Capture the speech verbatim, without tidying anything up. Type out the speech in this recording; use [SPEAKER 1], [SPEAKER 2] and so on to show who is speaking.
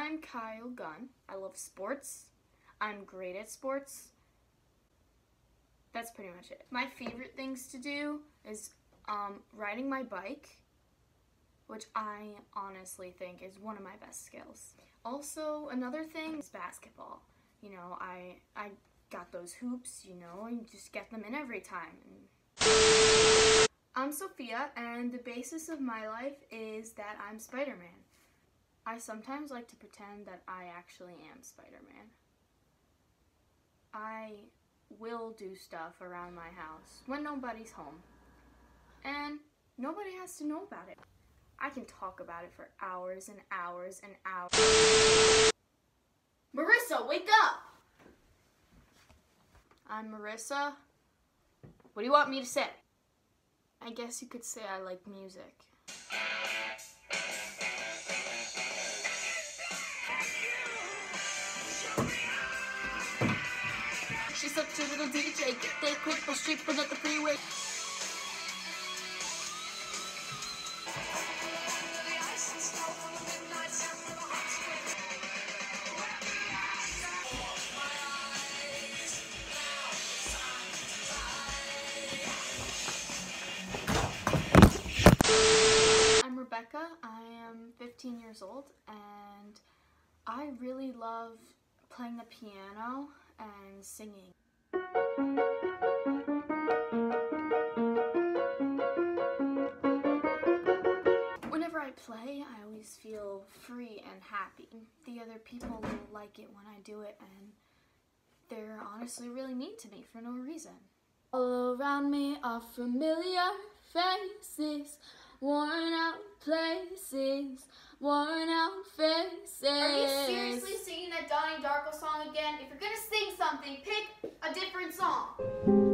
[SPEAKER 1] I'm Kyle Gunn. I love sports. I'm great at sports. That's pretty much it. My favorite things to do is um, riding my bike, which I honestly think is one of my best skills. Also, another thing is basketball. You know, I, I got those hoops, you know, and just get them in every time. I'm Sophia, and the basis of my life is that I'm Spider-Man. I sometimes like to pretend that I actually am Spider-Man. I will do stuff around my house when nobody's home, and nobody has to know about it. I can talk about it for hours and hours and hours. Marissa, wake up! I'm Marissa. What do you want me to say? I guess you could say I like music. She's such a little D J, get there quick, go straight but not the freeway. I'm Rebecca, I am fifteen years old, and I really love playing the piano and singing. Whenever I play, I always feel free and happy. The other people like it when I do it, and they're honestly really mean to me for no reason. All around me are familiar faces, worn out places, worn out faces.
[SPEAKER 2] Are you seriously singing that Donnie Darko song again? If you're gonna sing something, pick a different song.